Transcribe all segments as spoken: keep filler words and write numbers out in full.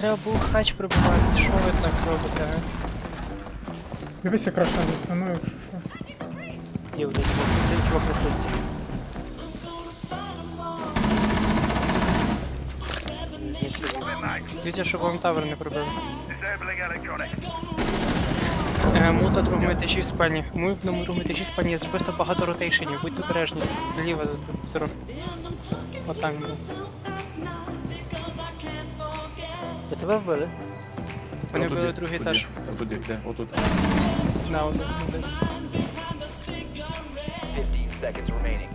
треба було хач пробивати, що ви так робите, а? Дивися краще за спиною, якщо що. Є, блядь, один чувак проходить. Дивіться, щоб вам тавер не пробив. Е, Мута другому етажі в спальні. Ми в другому етажі в спальні збито багато ротейшенів, будьте обережні. Зліва тут, зеро. Отак буде. Ви тебе вбили? Вони вбили другий етаж. Куди? Де? Отут. На, отут, десь. fifteen seconds remaining.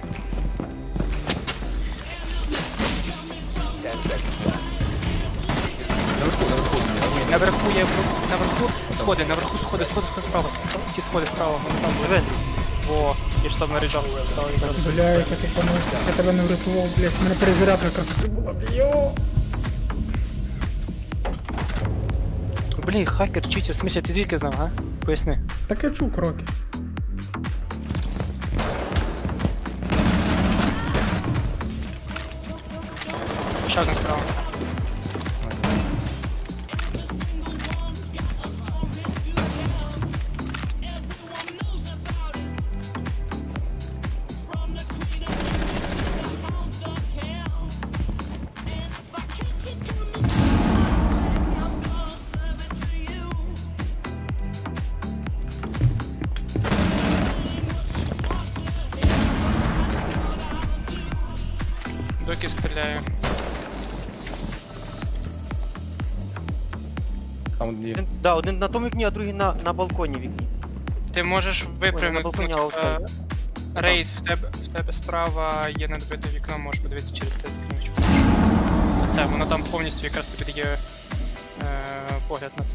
ten seconds left. Наверху, наверху. Наверху є, наверху сходи, наверху сходи, сходи, сходи справа. Ці сходи справа, вони там були. Во, я ж сам наряджав, став якраз. Бля, я тебе не, я тебе не врятував, блядь, в мене перезарядка якраз була, бля. Блін, хакер, читер, в смысле, ти звідки знав, а? Поясни. Так я чув кроки. Ще один справа. Доки стріляю. Там є. Один, да, один на тому вікні, а другий на, на балконі вікні. Ти можеш випрямити. на балконі аутсайд. е, Рейд, в тебе, в тебе справа є надбите вікно, можеш подивитися через це вікно. Оце, воно там повністю якраз тобі дає е, погляд на це.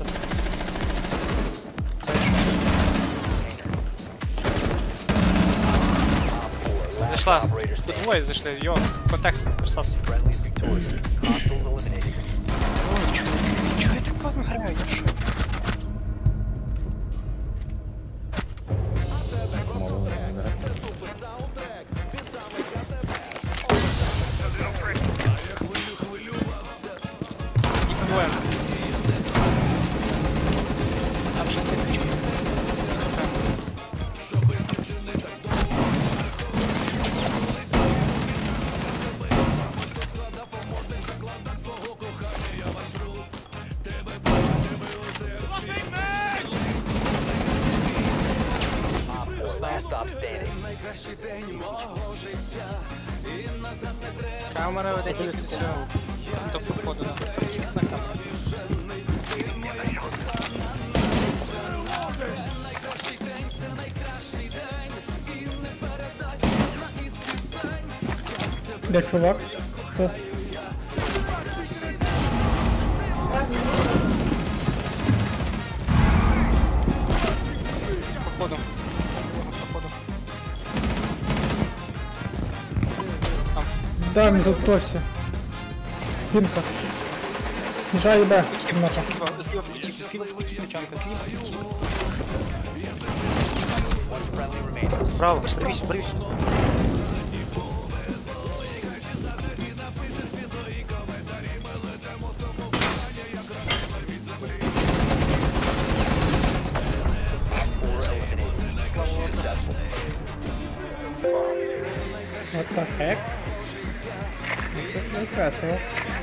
Зайшла. Тут двоє зайшли, йо, контекст красавці. Friendly is victorious. Hostiles eliminated. Ой, чуваки, чого я так погано граю, я що? Мало не грати. І двоє. Там ще це ключі. Last stop standing. Камера веде через цього до проходу. Тільки на камеру. Де чувак? Хто? З проходом. Проходом. Там. Да, не заточся. Фінка. Міжа їбе. Кімната. Зліва, зліва в куті, зліва в куті, печанка, зліва в куті. Friendly remaining. Справа, правіше, правіше. What the heck? Це красиво.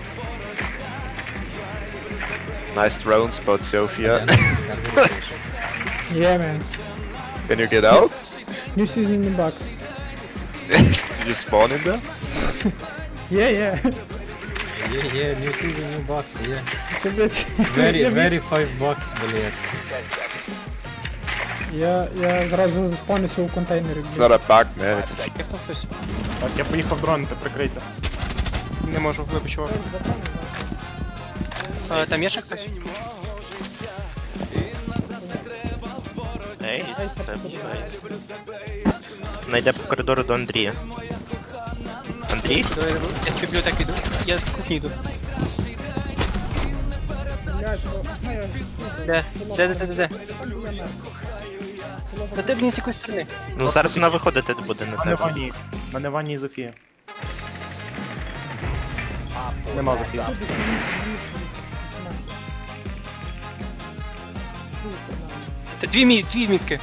Nice drone spot, Sophia. Yeah, man. Can you get out? New season in box. Did you spawn in there? Yeah, yeah. Yeah, yeah, new season, new box, yeah. Це, блядь, Very, я, very five bucks, блядь. я, я зразу заспавнився у контейнері. It's not a bug, man. It's a f- Є хто хтось? Так, я поїхав дронити, прикрийте. Не можу, вибач, чувак. Е, Там є ще хтось? Ейс, це ейс. Найде по коридору до Андрія. Андрій? Давай, я з бібліотеки йду. Я з кухні йду. Де? Де, де, де, де, де? Та ти, блін, з якої сторони? Ну зараз вона виходити буде на Мене тебе. Вані. Мене Вані і Зофія. Нема Зофії. Та дві мі... дві мітки.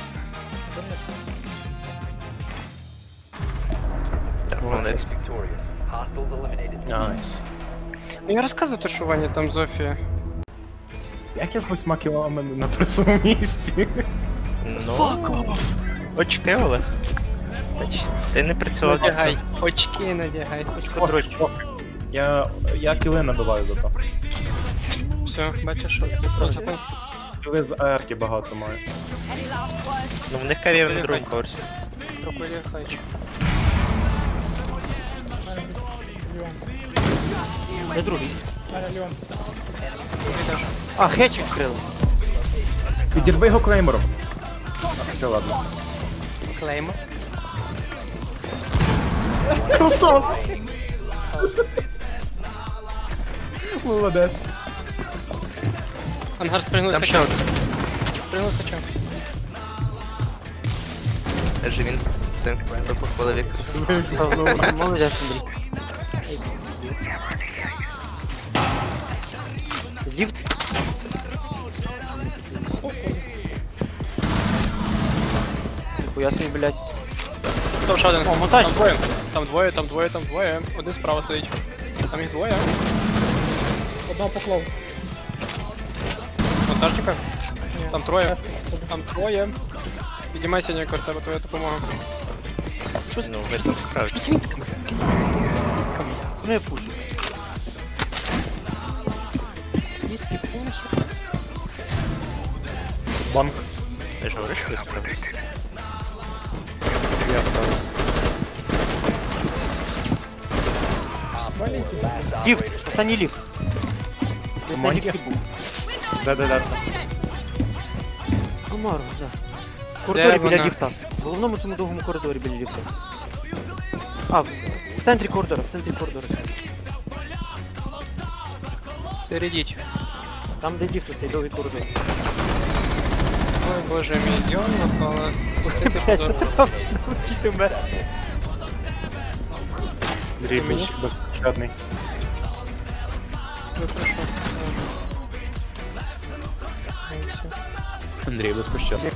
Молодець. Victorious. Hostiles eliminated. Найс. Ну я розказую, що Ваня там Зофія. Як я з восьми кілометрів на першому місці? Ну... Очки, Олег. Тач, Ти не працював. Надягай. Очки надягай. Коротше, я, я кіли набиваю зато. Все, бачиш, що це просто. Кіли з АРки багато маю. Ну в них кар'єра на другому поверсі. Трохи хочу. Де другий? Леон. А, хетчик вкрили. Підірви його клеймером. А, все, ладно. Клеймо. Молодець. Ангар спригнув Там з ще хача. один. Спригнув з хача. Же він це похвалив якраз. Молодець, Андрій. Ліфт? Ніхуя собі, блядь. Там ще один. О, монтаж. Там двоє. Там двоє, там двоє, там двоє. Один справа сидить. Там їх двоє. Одного поклав. Монтажника. Там троє. Там троє. Піднімайся, Нікор, тебе твоя допомога. Що ну, ви там справді. Свідками. Ну я пушу. Свідки пушу. Банк. Ти ж говориш, що ви справились? Я справився. Ліфт, останній ліфт. Десь на Моньки? ліфті був. Де-де-де це? Комару, да. В коридорі біля вона? ліфта. В головному цьому довгому коридорі біля ліфта. А, в центрі коридора, в центрі коридора. Середіть. Там, де ліфт, цей довгий коридор. Ой, боже мій, йон напала. Пустити Блядь, що позор. ти робиш? Научити мене. Андрій більш безпечатний. Ну, хорошо. Андрій безпечатний.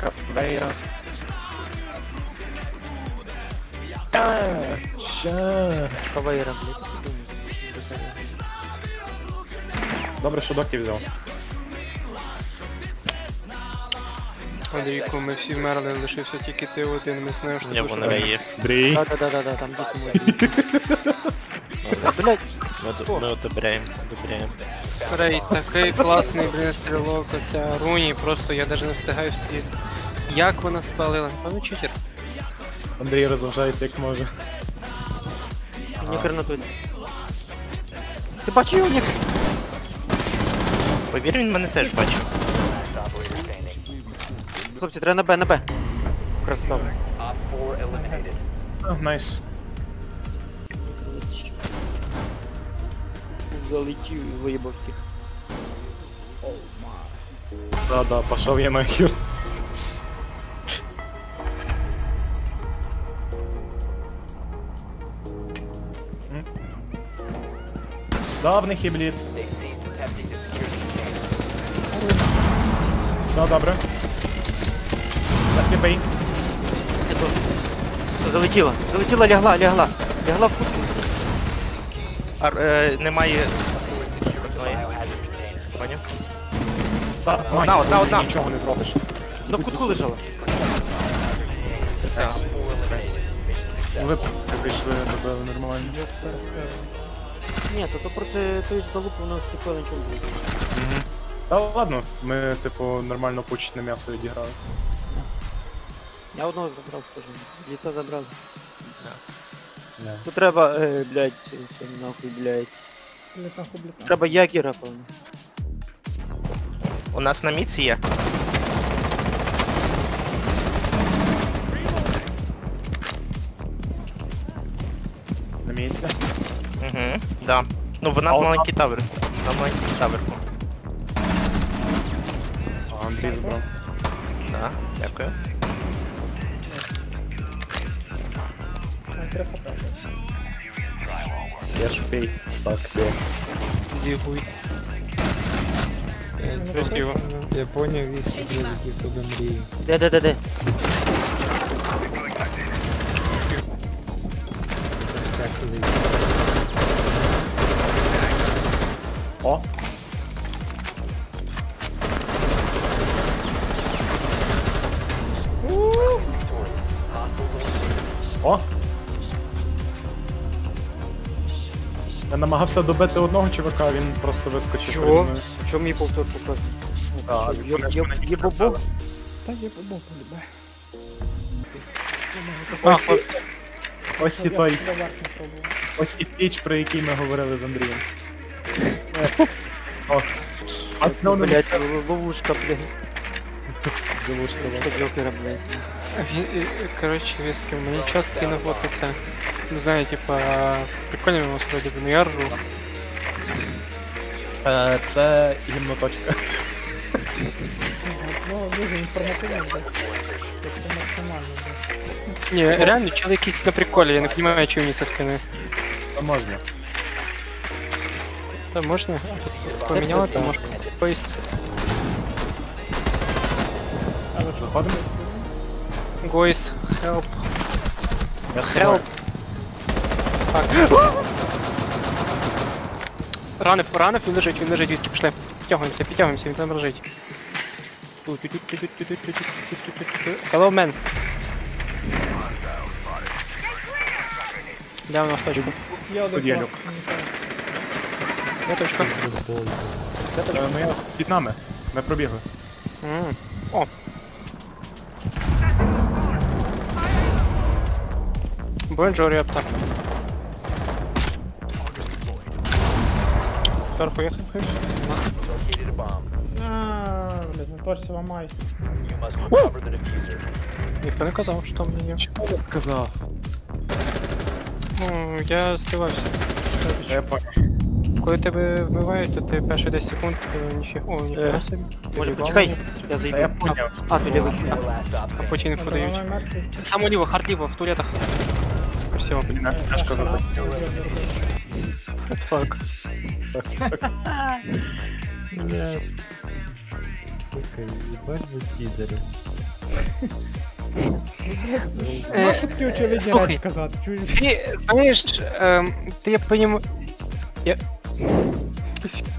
Ща. Каваєра, блядь. Добре, що доки взяв. Андрійку, ми всі вмерли, лишився тільки ти один, ми знаємо, що Ні, ти воно душою. є. Андрій. Да-да-да, там дійсно може. Блядь, Ми, од- ми одобряємо, одобряємо. Рей, такий класний, блін, стрілок, оця руні, просто я навіть не встигаю встріти. Як вона спалила? Певно читер. Андрій розважається як може. нікер на тут. Ти бачив його, нікер? Повір, він мене теж бачив. Last operator standing. Хлопці, треба на Б, на Б. Красава. Op four eliminated. А, найс. Залетів і виїбав всіх. Да-да, пошов я нахер. М? Да, в них є бліц. They ceased attempting to secure the container. Все добре. Я сліпий. Я теж. Все, залетіла. Залетіла, лягла, лягла. Лягла в кутку. А, е, немає... Одної. Поняв? Одна, одна, одна. Нічого не зробиш. Ну в кутку лежала. Все. Ви прийшли, добили нормально. Ні, то, то проти тої залупи у нас ніколи нічого не буде. Та ладно, ми типу нормально почне м'ясо відіграли. Я одного забрав, скажу. Ліца забрав. Не. Тут треба, е, блядь, це нахуй, блядь. Блять, нахуй, блять. Треба ягера, певно. У нас на міці є. На місці. Угу, да. Ну вона А в от- маленький тавер. На маленький таверку. А, Андрій забрав. Да, дякую. Три хп. Я ж пей, сак, де. Зігуй. Красиво. Японія віскі для тебе мрії. Де, де, де, де? О! О! Я намагався добити одного чувака, він просто вискочив. Чого? перед мною. Чого мій повтор показує? Так, Є, є, є бобо? Та є побов полюбе. Ось, і- ось і той, Доверху пробував. ось і піч, про який ми говорили з Андрієм. О, а Ну, знову не блядь, ловушка, блядь. ділушка. Ловушка Джокера, блядь. Він, е, коротше, виски, мені час кинув от це. Не знаю, типа, прикольно йому сьогодні, ну я ржу. Е, Це гімноточка. Ну, дуже інформативно, да. Тобто максимально, да. Ні, реально, чел якийсь на приколі, я не розумію, чому мені це скине. Та можна. Та можна? Поміняла, то можна. Ось, Заходимо? guys, help. Я Help. Так. Ранив, ранив, він лежить, він лежить, віскі, пішли. Підтягуємося, підтягуємося, він там лежить. Hello, man. Де у нас точка? Є один Поділю. факт, мені кажуть. Де точка? Е, Ну я під нами. Ми пробігли. М. О. Бонжорі аптак. Зверху їхати хоч? А, блядь, ну точно ламаюсь. Ніхто не казав, що там не є. Чого я сказав? Ну, я здивався. Я понял. Коли тебе вбивають, то ти перші десять секунд е, ніфіга. О, ніфіга собі. Ти Може, в'їбав почекай, мене. я Та я зайду. поняв. А, ти лівий. А потім інфу дають. Давай мертвий. Само ліво, хард ліво, в туалетах. Красиво. Блін, я тяжко запитав. What fuck. Бля. Сука, їбать ви підери. Ну, що такі очевидні слухай. речі казати, чуєш? Ти знаєш, ем, ти я понімаю. Я.